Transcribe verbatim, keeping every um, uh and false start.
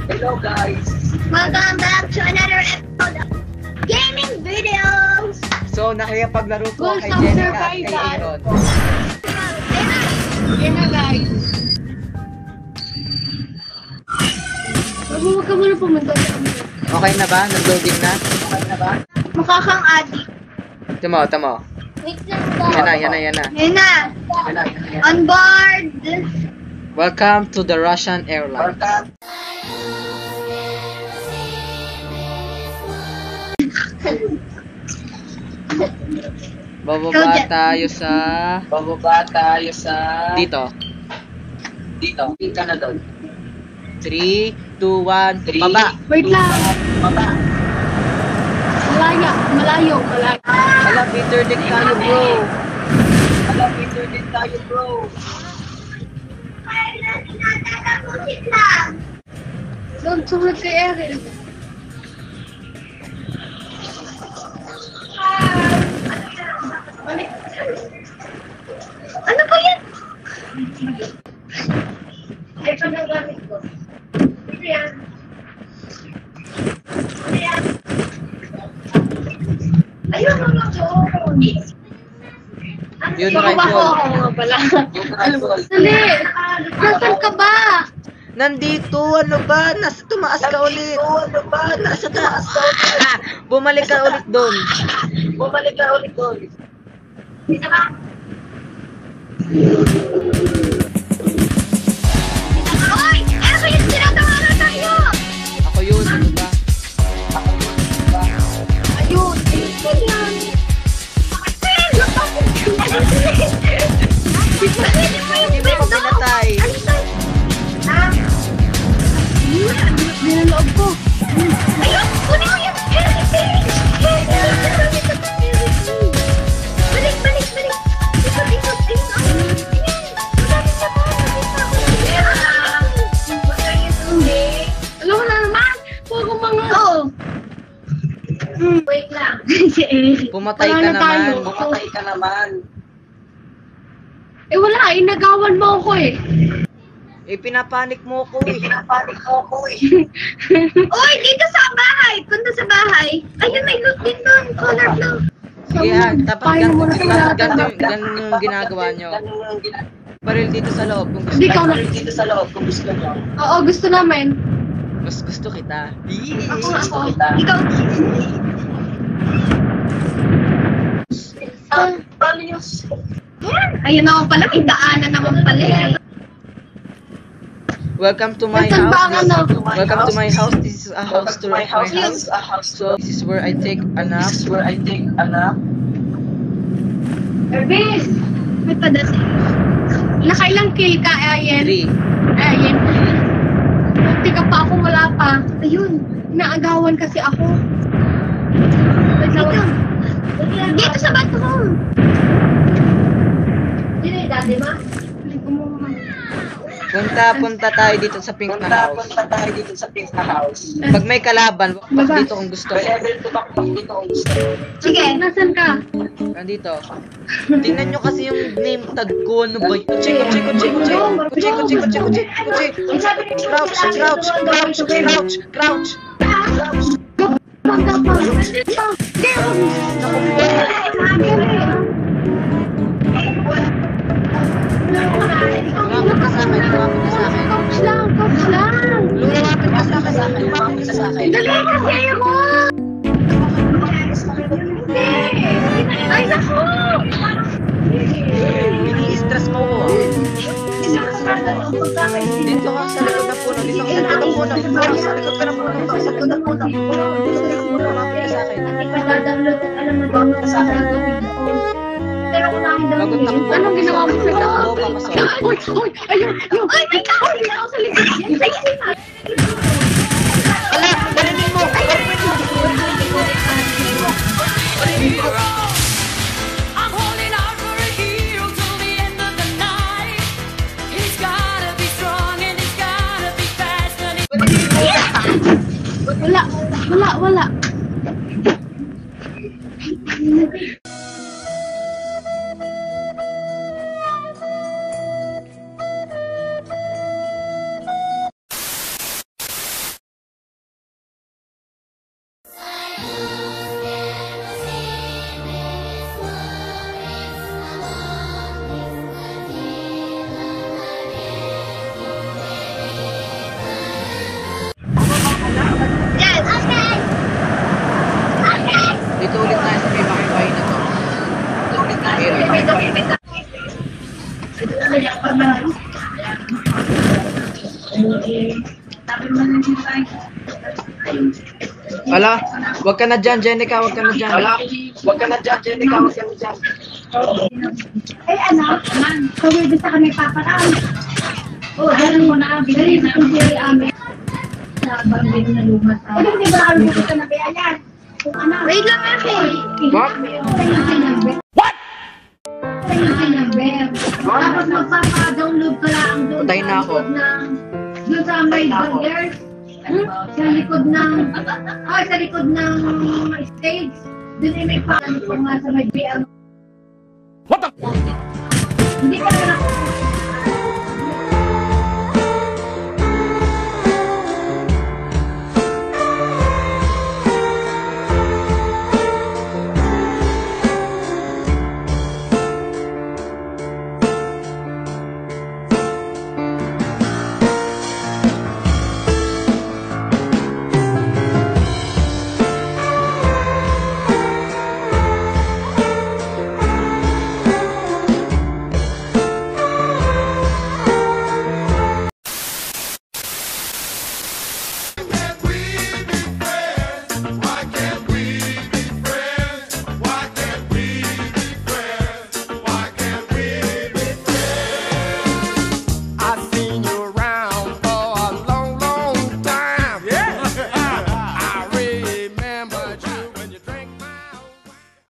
Hello guys! Welcome back to another episode of Gaming Videos! So, nakipaglaro po Well, kay some Jenica at kay surprise, Aaron. Yan na guys. Huwag ka muna pumunta sa amin. Okay na ba? Nag-loading na? Okay na ba? Mukha kang addict. Tamo, tamo. Wait lang daw. Yan na, yan na, yan na. Yun na. On board. Welcome to the Russian Airlines. Bababa tayo sa... Bababa tayo sa... Dito. Dito. Dito ka na doon. three, two, one, baba! Wait lang. Baba! Malaya. Malayo. Malayo. Alam, Peter din tayo, bro! Alam, Peter din tayo, bro! Doon, sumunod kay Erin. Ano ba yan? Ito na gamit ko. Ito yan. Ito yan. Ayun mga ko. Yun, Baka rifle. ako nga pala. Yung rifle. Dali. Nasaan ka ba? Nandito, ano ba? Nasa tumaas ka ulit. Ano ba? Nasa taas ka ulit. Ah, bumalik ka ulit doon. Bumalik ka ulit doon. Dito ka. Hoy! Ano yung sinatawanan tayo? Ako yun, ano ba? Ako yun, ano ba? Ayun. Ito yan. Hindi mo pa pinatay. Ah, Nilaloob ko. ayun! Kunin mo yung balik, balik, balik. Ikot, ikot. Ayun, ayun. Madami siya pa. Alam mo na naman. Huwag ko mga... Oo. Hmm, wait lang. Si Eric. Pumatay Wala ka na tayo. naman. Pumatay ka naman. Eh wala, inagawan mo ako eh. Eh, pinapanik mo ko eh. Pinapanik mo ko eh. Uy, dito sa bahay. Punta sa bahay. Ayun, may loot din doon. Color blue. Sige, ah, dapat Tayo gan- muna dapat sa ganito lahat. yung- ganun yung ginagawa nyo. Baril dito sa loob kung gusto. Hindi ka na. Baril dito sa loob kung gusto nyo. Oo, gusto namin. Mas gusto kita. Ako, Gusto ako. kita. Ikaw. Ah, paano yung... Yan. Ayun naman pala. May daanan naman pala. eh. Welcome to my Saan ba ang house. ano? Welcome to my house. This is a house to my house. A house. So this is where I take a nap. This is where I take a nap. Ervis! May padating. Nakailang kill ka, Ayen? Three. Ayen. Buti ka pa ako, wala pa. Ayun. Naagawan kasi ako. Dito. Dito sa bathroom. Dito yung dati ba? Punta, punta tayo dito sa pink na house. Punta tayo dito sa pink na house. Pag may kalaban, wakpak dito kung gusto mo. dito kung gusto mo. Sige. Nasaan ka? Nandito. Tingnan nyo kasi yung name tag ko. Ano ba yun? Kuchi, kuchi, kuchi, kuchi. Kuchi, kuchi, kuchi, kuchi, kuchi. Crouch, crouch, crouch, crouch, crouch. Bangga pa. Lumapit ka sa akin, lumapit ka sa akin. Coach lang, coach lang. Lumapit ka sa akin, lumapit ka sa akin. Dali kasi ako. Ay, naku! Ini-stress mo ko. Dito ka sa likod ng puno, dito ka sa likod ng puno. Dito ka sa likod ka ng puno, dito ka sa likod ng puno. Dito sa likod ng puno, lumapit ka sa akin. Ipa-download at alam mo download sa akin. Pero kung nakakita Bagot na ko. Anong ginawa mo sa Ako, loob? papasok. Uy, uy, ayun, ayun. Ay, may tao! Hindi ako sa likod. Ay, Ala, barinig mo! Barinig mo! Barinig mo! I'm holding out for a hero till the end of the night. He's gotta be strong and he's gotta be fast and he's Wala, wala, wala. Ala, wag ka na dyan, Jenica, wag ka na dyan. Ala, wag ka na dyan, Jenica, wag ka na dyan. Ay, anak, kami basta kami paparaan. Oh, alam mo na, binili na ang siri amin. Sa banggit na lumas. Ay, hindi ba kami gusto na bayan? Wait lang, Ate. What? What? Tapos magpapa-download ka lang doon Patay na ako. Doon sa may burger. Sa likod ng, ah, sa likod ng stage. Doon ay may pa, ano ko nga sa may B M. What the? Hindi ka na